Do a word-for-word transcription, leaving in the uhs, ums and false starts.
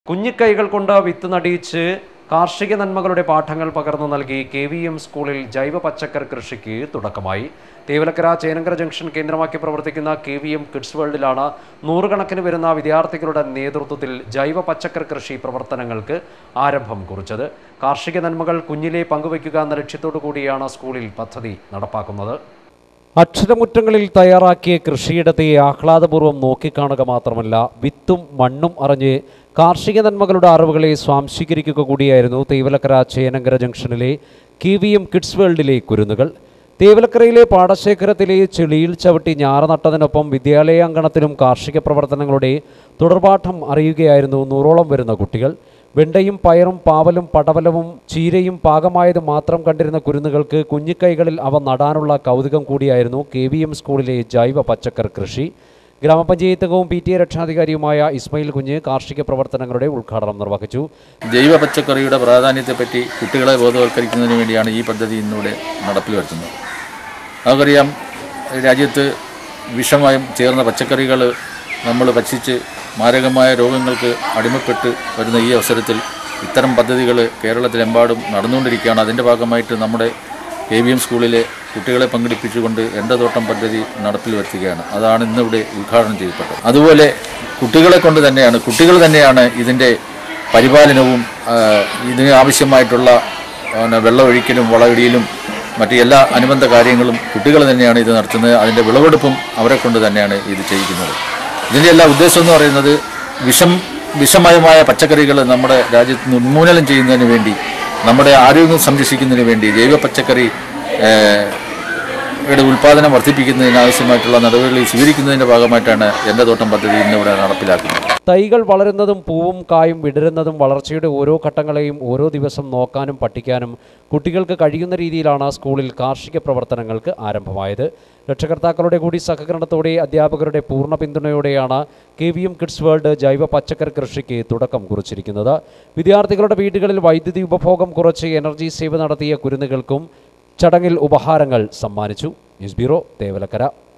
കുഞ്ഞിക്കൈകൾ കൊണ്ട് വിത്ത് നടിയിച്ച് കാർഷിക നന്മകളുടെ പാഠങ്ങൾ പകർന്നു നൽകി കെ വി എം സ്കൂളിൽ ജൈവ പച്ചക്കറി കൃഷിക്ക് തുടക്കമായി. തേവലക്കര ചേനങ്കര ജംഗ്ഷൻ കേന്ദ്രമാക്കി പ്രവർത്തിക്കുന്ന കെ വി എം കിഡ്സ് വേൾഡിലാണ് നൂറുകണക്കിന് വരുന്ന വിദ്യാർത്ഥികളുടെ നേതൃത്വത്തിൽ ജൈവ പച്ചക്കറി കൃഷി പ്രവർത്തനങ്ങൾക്ക് ആരംഭം കുറിച്ചത്. കാർഷിക നന്മകൾ കുഞ്ഞിലെ പങ്കുവയ്ക്കുക എന്ന ലക്ഷ്യത്തോടു കൂടിയാണ് സ്കൂളിൽ പദ്ധതി നടപ്പാക്കുന്നത്. അക്ഷരമുറ്റങ്ങളിൽ തയ്യാറാക്കിയ കൃഷിയിടത്തെ ആഹ്ലാദപൂർവ്വം നോക്കിക്കാണുക മാത്രമല്ല, വിത്തും മണ്ണും അറിഞ്ഞ് കാർഷിക നന്മകളുടെ അറിവുകളെ സ്വാംശീകരിക്കുക കൂടിയായിരുന്നു തേവലക്കര ചേനങ്കര ജംഗ്ഷനിലെ കെ വി എം കിഡ്സ് വേൾഡിലെ കുരുന്നുകൾ. തേവലക്കരയിലെ പാടശേഖരത്തിലെ ചെളിയിൽ ചവിട്ടി ഞാറ നട്ടതിനൊപ്പം വിദ്യാലയാങ്കണത്തിലും കാർഷിക പ്രവർത്തനങ്ങളുടെ തുടർപാഠം അറിയുകയായിരുന്നു നൂറോളം വരുന്ന കുട്ടികൾ. വെണ്ടയും പയറും പാവലും പടവലവും ചീരയും പാകമായത് മാത്രം കണ്ടിരുന്ന കുരുന്നുകൾക്ക് കുഞ്ഞിക്കൈകളിൽ അവ നടാനുള്ള കൗതുകം കൂടിയായിരുന്നു കെ വി എം സ്കൂളിലെ ജൈവ പച്ചക്കറി കൃഷി. ഗ്രാമപഞ്ചായത്ത് അംഗവും പി ടി എ രക്ഷാധികാരിയുമായ ഇസ്മായിൽ കുഞ്ഞ് കാർഷിക പ്രവർത്തനങ്ങളുടെ ഉദ്ഘാടനം നിർവഹിച്ചു. ജൈവ പച്ചക്കറിയുടെ പ്രാധാന്യത്തെപ്പറ്റി കുട്ടികളെ ബോധവൽക്കരിക്കുന്നതിന് വേണ്ടിയാണ് ഈ പദ്ധതി ഇന്നിവിടെ നടപ്പിൽ വരുത്തുന്നത്. നമുക്കറിയാം, രാജ്യത്ത് വിഷമയം ചേർന്ന പച്ചക്കറികൾ നമ്മൾ ഭക്ഷിച്ച് മാരകമായ രോഗങ്ങൾക്ക് അടിമപ്പെട്ട് വരുന്ന ഈ അവസരത്തിൽ ഇത്തരം പദ്ധതികൾ കേരളത്തിലെമ്പാടും നടന്നുകൊണ്ടിരിക്കുകയാണ്. അതിൻ്റെ ഭാഗമായിട്ട് നമ്മുടെ കെ വി എം സ്കൂളിലെ കുട്ടികളെ പങ്കെടുപ്പിച്ചുകൊണ്ട് എൻ്റെ തോട്ടം പദ്ധതി നടപ്പിൽ വരുത്തുകയാണ്. അതാണ് ഇന്നിവിടെ ഉദ്ഘാടനം ചെയ്യപ്പെട്ടത്. അതുപോലെ കുട്ടികളെ കൊണ്ട് തന്നെയാണ് കുട്ടികൾ തന്നെയാണ് ഇതിൻ്റെ പരിപാലനവും ഇതിന് ആവശ്യമായിട്ടുള്ള വെള്ളമൊഴിക്കലും വളമിടിയിലും മറ്റ് എല്ലാ അനുബന്ധ കാര്യങ്ങളും കുട്ടികൾ തന്നെയാണ് ഇത് നടത്തുന്നത്. അതിൻ്റെ വിളവെടുപ്പും അവരെ കൊണ്ട് തന്നെയാണ് ഇത് ചെയ്യിക്കുന്നത്. ഇതിൻ്റെ എല്ലാ ഉദ്ദേശം എന്ന് പറയുന്നത് വിഷം വിഷമയമായ പച്ചക്കറികൾ നമ്മുടെ രാജ്യത്ത് നിന്ന് ഉന്മൂലനം ചെയ്യുന്നതിന് വേണ്ടി, നമ്മുടെ ആരോഗ്യം സംരക്ഷിക്കുന്നതിന് വേണ്ടി ജൈവ പച്ചക്കറി യുടെ ഉൽപ്പാദനം വർദ്ധിപ്പിക്കുന്നതിനാവശ്യമായിട്ടുള്ള നടപടികൾ സ്വീകരിക്കുന്നതിൻ്റെ ഭാഗമായിട്ടാണ് എൻ്റെ തോട്ടം പദ്ധതി ഇന്നിവിടെ നടപ്പിലാക്കുന്നത്. തൈകൾ വളരുന്നതും പൂവും കായും വിടരുന്നതും വളർച്ചയുടെ ഓരോ ഘട്ടങ്ങളെയും ഓരോ ദിവസം നോക്കാനും പഠിക്കാനും കുട്ടികൾക്ക് കഴിയുന്ന രീതിയിലാണ് സ്കൂളിൽ കാർഷിക പ്രവർത്തനങ്ങൾക്ക് ആരംഭമായത്. രക്ഷകർത്താക്കളുടെ കൂടി സഹകരണത്തോടെ അധ്യാപകരുടെ പൂർണ്ണ പിന്തുണയോടെയാണ് K V M kids world ജൈവ പച്ചക്കറി കൃഷിക്ക് തുടക്കം കുറിച്ചിരിക്കുന്നത്. വിദ്യാർത്ഥികളുടെ വീടുകളിൽ വൈദ്യുതി ഉപഭോഗം കുറച്ച് എനർജി സേവ് നടത്തിയ കുരുന്നുകൾക്കും ചടങ്ങിൽ ഉപഹാരങ്ങൾ സമ്മാനിച്ചു. News bureau, Thevalakkara.